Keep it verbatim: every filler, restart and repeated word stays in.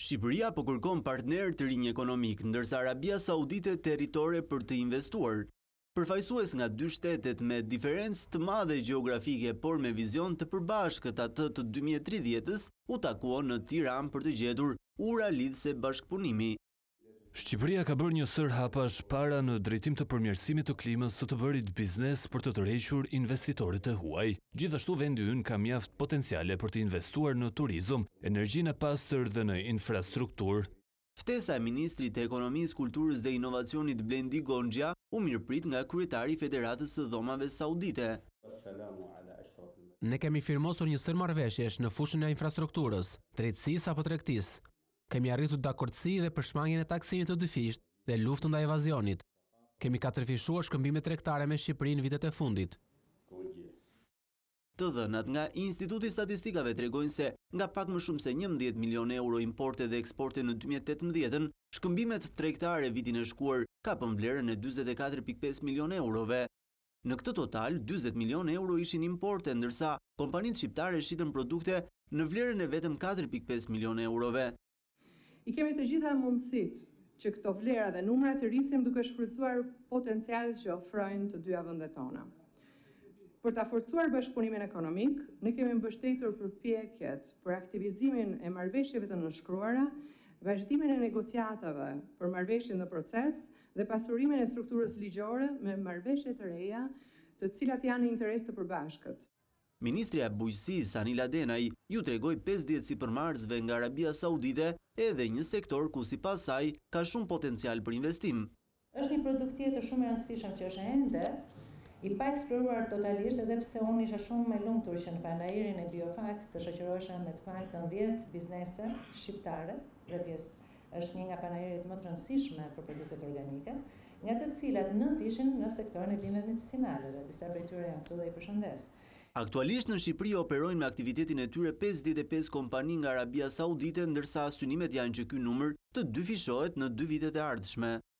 Shqipëria po kërkon partner të rinj ekonomik, ndërsa Arabia Saudite territore për të investuar. Përfaqësues nga dy shtetet me diferencë të madhe gjeografike, por me vizion të përbashkët atë të dy mijë e tridhjetës, u takuan në Tiranë për të gjetur ura lidhëse bashkëpunimi. Shqipëria ka bërë një sër hapash para në drejtim të përmirësimit të klimës së të bërit biznes për të tërhequr investitorët e huaj. Gjithashtu vendi ynë ka mjaft potenciale për të investuar në turizëm, energjinë e pastër dhe në infrastrukturë. Ftesa e ministrit të Ekonomisë, Kulturës dhe Inovacionit Blendi Gonxha u mirëprit nga kryetari i Federatës së Dhomave Saudite. Ne kemi firmosur një sër marrëveshjesh në fushën e infrastrukturës, drejtësisë apo tregtisë. Kemi arritur dakordsi dhe për shmangjen e taksimit të dyfisht dhe luftën ndaj evazionit. Kemi katërfishuar shkëmbime tregtare me Shqipërinë në vitet e fundit. Të dhënat nga Instituti i Statistikave tregojnë se nga pak më shumë se njëmbëdhjetë milionë euro importe dhe eksporte në dy mijë e tetëmbëdhjetë, shkëmbimet tregtare vitin e shkuar kapën vlerën e njëzet e katër pikë pesë milionë eurove. Në këtë total, njëzet milionë euro ishin importe, ndërsa kompanitë shqiptare shitën produkte në vlerën e vetëm katër pikë pesë milionë eurove. I kemi të gjitha mundësit që këto vlera dhe numra të rrisim duke shfrytzuar potencial që ofrojnë të dyja vendet tona. Për ta forcuar bashkëpunimin ekonomik, ne kemi mbështetur përpjekjet për aktivizimin e marrëveshjeve të nënshkruara, vazhdimin e negociatave për marrëveshje në proces dhe pasurimin e strukturës ligjore me marrëveshje të reja, të cilat janë në interes të përbashkët. Ministrja e Bujqësisë Anila Denaj ju tregoi pesëdhjetë sipërmarrësve nga Arabia Saudite edhe një sektor ku sipas saj ka shumë potencial për investim. Është një produkt tjetër shumë i rëndësishëm që është ende i pa eksploruar totalisht, edhe pse unë isha shumë e lumtur që në panairin e Biofakt të shoqërohesha me të paktën dhjetë biznese shqiptare dhe pjesë është një nga panairet më të rëndësishme për produktet organike, nga të cilat nënt ishin në sektorin e bimeve medicinale dhe disa prej tyre janë këtu dhe i përshëndes. Aktualisht në Shqipëri operojnë me aktivitetin e tyre pesëdhjetë e pesë kompani nga Arabia Saudite, ndërsa synimet janë që ky numër të dyfishohet në dy vitet e ardhshme.